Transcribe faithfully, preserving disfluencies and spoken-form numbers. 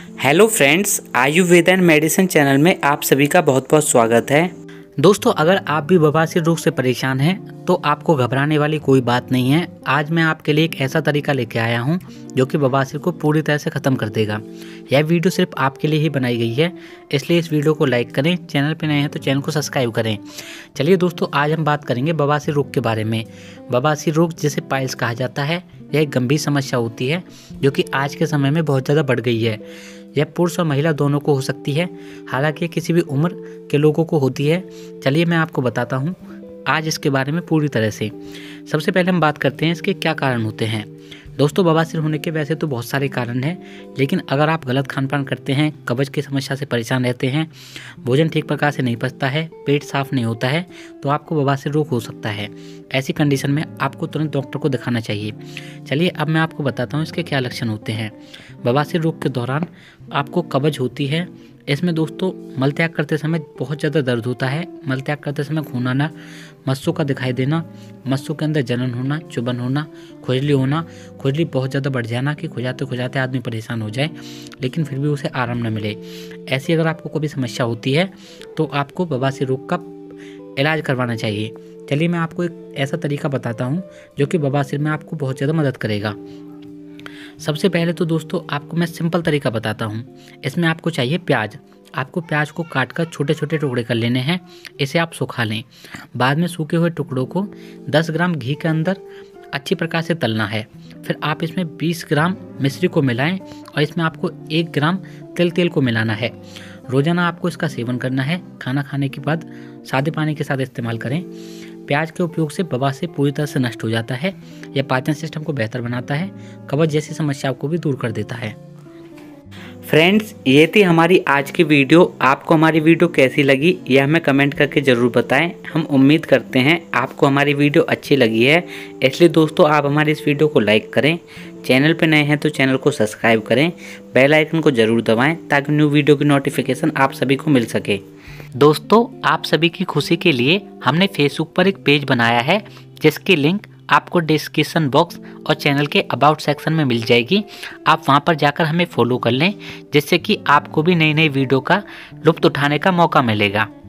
Hello friends, Ayurveda and medicine channel में आप सभी का बहुत बहुत स्वागत है। दोस्तों, अगर आप भी बवासीर रोग से परेशान हैं तो आपको घबराने वाली कोई बात नहीं है। आज मैं आपके लिए एक ऐसा तरीका लेके आया हूं जो कि बवासीर को पूरी तरह से ख़त्म कर देगा। यह वीडियो सिर्फ आपके लिए ही बनाई गई है, इसलिए इस वीडियो को लाइक करें। चैनल पर नए हैं तो चैनल को सब्सक्राइब करें। चलिए दोस्तों, आज हम बात करेंगे बवासीर रोग के बारे में। बवासीर रोग जिसे पाइल्स कहा जाता है, यह एक गंभीर समस्या होती है जो कि आज के समय में बहुत ज़्यादा बढ़ गई है। यह पुरुष और महिला दोनों को हो सकती है, हालांकि किसी भी उम्र के लोगों को होती है। चलिए मैं आपको बताता हूँ आज इसके बारे में पूरी तरह से। सबसे पहले हम बात करते हैं इसके क्या कारण होते हैं। दोस्तों, बवासीर होने के वैसे तो बहुत सारे कारण हैं, लेकिन अगर आप गलत खान पान करते हैं, कब्ज की समस्या से परेशान रहते हैं, भोजन ठीक प्रकार से नहीं पचता है, पेट साफ नहीं होता है, तो आपको बवासीर रोग हो सकता है। ऐसी कंडीशन में आपको तुरंत डॉक्टर को दिखाना चाहिए। चलिए अब मैं आपको बताता हूँ इसके क्या लक्षण होते हैं। बवासीर रोग के दौरान आपको कब्ज होती है। इसमें दोस्तों मल त्याग करते समय बहुत ज़्यादा दर्द होता है। मल त्याग करते समय खून आना, मस्सों का दिखाई देना, मस्सों के अंदर जलन होना, चुभन होना, खुजली होना, खुजली बहुत ज़्यादा बढ़ जाना कि खुजाते खुजाते आदमी परेशान हो जाए लेकिन फिर भी उसे आराम न मिले। ऐसी अगर आपको कोई समस्या होती है तो आपको बवासीर रोग का इलाज करवाना चाहिए। चलिए मैं आपको एक ऐसा तरीका बताता हूँ जो कि बवासीर में आपको बहुत ज़्यादा मदद करेगा। सबसे पहले तो दोस्तों आपको मैं सिंपल तरीका बताता हूँ। इसमें आपको चाहिए प्याज। आपको प्याज को काटकर छोटे छोटे टुकड़े कर लेने हैं। इसे आप सुखा लें। बाद में सूखे हुए टुकड़ों को दस ग्राम घी के अंदर अच्छी प्रकार से तलना है। फिर आप इसमें बीस ग्राम मिश्री को मिलाएं और इसमें आपको एक ग्राम तिल तेल को मिलाना है। रोजाना आपको इसका सेवन करना है। खाना खाने के बाद सादे पानी के साथ इस्तेमाल करें। प्याज के उपयोग से बवासीर पूरी तरह से नष्ट हो जाता है। यह पाचन सिस्टम को बेहतर बनाता है, कब्ज जैसी समस्याओं को भी दूर कर देता है। फ्रेंड्स, ये थी हमारी आज की वीडियो। आपको हमारी वीडियो कैसी लगी यह हमें कमेंट करके ज़रूर बताएं। हम उम्मीद करते हैं आपको हमारी वीडियो अच्छी लगी है। इसलिए दोस्तों आप हमारी इस वीडियो को लाइक करें। चैनल पर नए हैं तो चैनल को सब्सक्राइब करें। बेल आइकन को ज़रूर दबाएं ताकि न्यू वीडियो की नोटिफिकेशन आप सभी को मिल सके। दोस्तों, आप सभी की खुशी के लिए हमने फेसबुक पर एक पेज बनाया है जिसकी लिंक आपको डिस्क्रिप्शन बॉक्स और चैनल के अबाउट सेक्शन में मिल जाएगी। आप वहां पर जाकर हमें फॉलो कर लें, जिससे कि आपको भी नई नई वीडियो का लुत्फ उठाने का मौका मिलेगा।